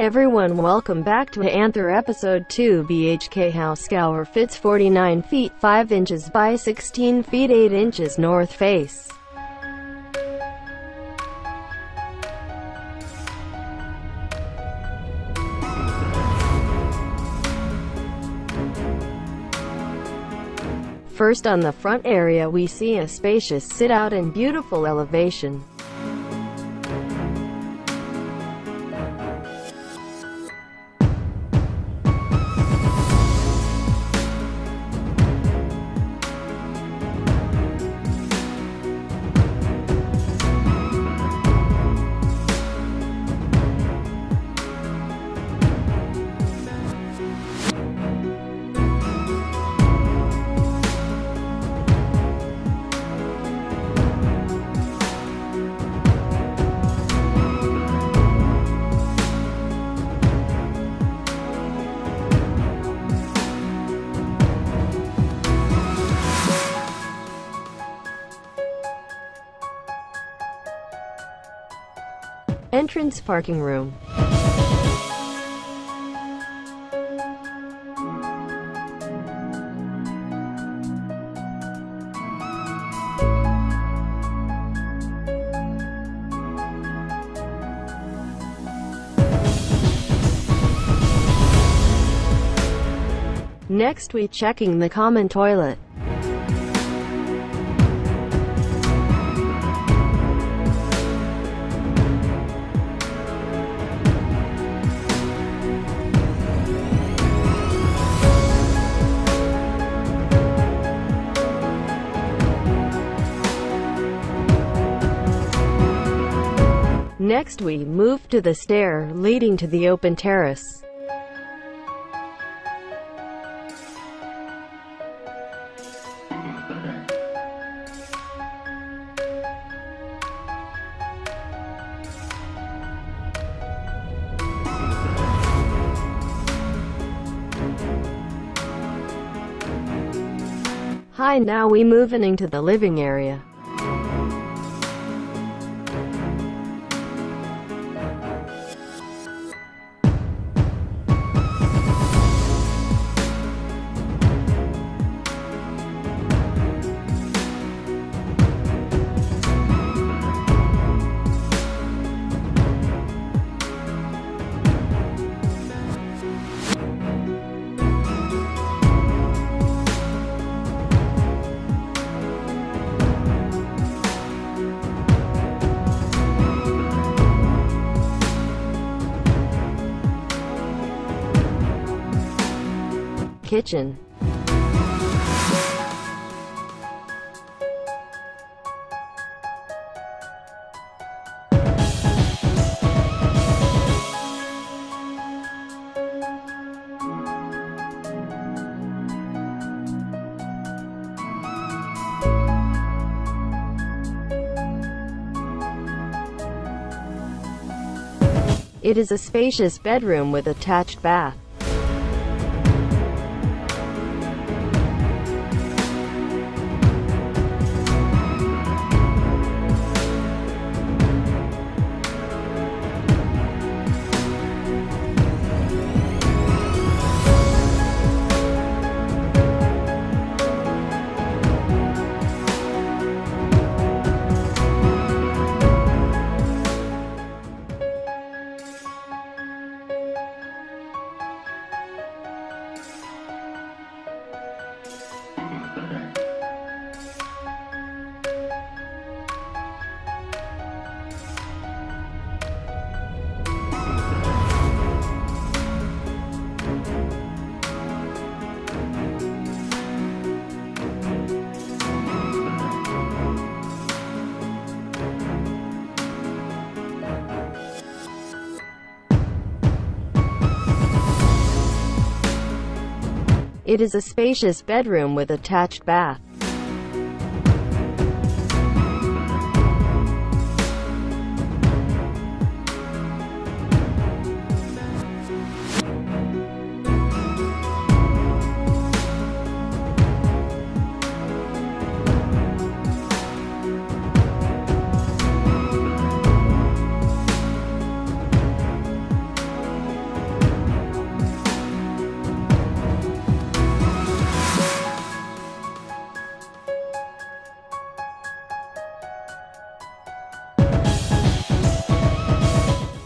everyone, welcome back to Anther Episode 2. BHK House Gower fits 49 feet 5 inches by 16 feet 8 inches north face. First, on the front area we see a spacious sit-out and beautiful elevation. Entrance parking room. Next we checking the common toilet. Next we move to the stair leading to the open terrace. Hi, now we moving into the living area. Kitchen. It is a spacious bedroom with attached bath. It is a spacious bedroom with attached bath.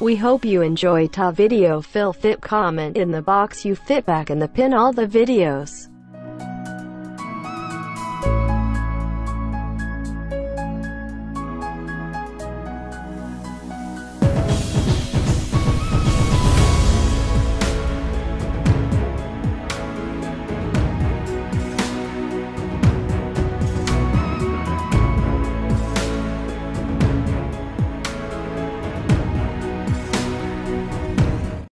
We hope you enjoy ta video. Fill fit comment in the box you fit back in the pin all the videos.